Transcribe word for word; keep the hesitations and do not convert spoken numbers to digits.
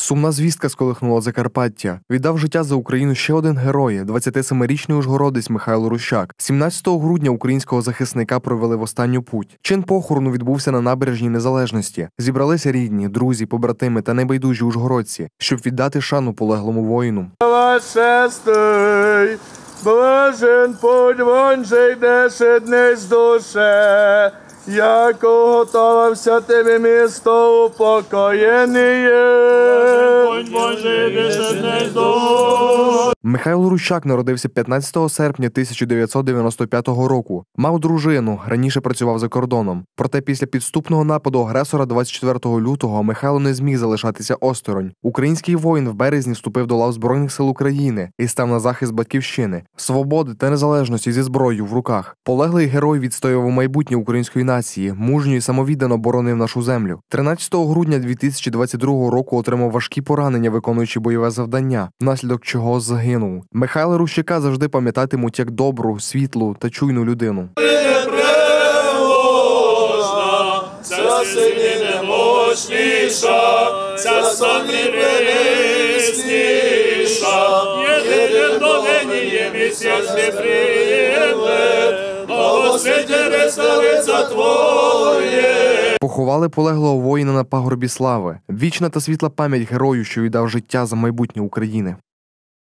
Сумна звістка сколихнула Закарпаття. Віддав життя за Україну ще один герой – двадцятисемирічний ужгородець Михайло Рущак. сімнадцятого грудня українського захисника провели в останню путь. Чин похорону відбувся на набережній Незалежності. Зібралися рідні, друзі, побратими та небайдужі ужгородці, щоб віддати шану полеглому воїну. Блажен путь вон же йдеш днес душе, яко готовився тобі місто упокоєніє. Михайло Рущак народився п'ятнадцятого серпня тисяча дев'ятсот дев'яносто п'ятого року. Мав дружину, раніше працював за кордоном. Проте після підступного нападу агресора двадцять четвертого лютого Михайло не зміг залишатися осторонь. Український воїн в березні вступив до лав Збройних сил України і став на захист батьківщини, свободи та незалежності зі зброєю в руках. Полеглий герой відстоював майбутнє української нації, мужньо і самовіддано боронив нашу землю. тринадцятого грудня дві тисячі двадцять другого року отримав важкі поранення, виконуючи бойове завдання, внаслідок чого загинув. Михайла Рущака завжди пам'ятатимуть як добру, світлу та чуйну людину. Ця сильні немощніша, ця самі прелесніша, єдине вдовеніє місяць не приємне, Богосвіте славиться Твоє. Поховали полеглого воїна на пагорбі слави. Вічна та світла пам'ять герою, що віддав життя за майбутнє України.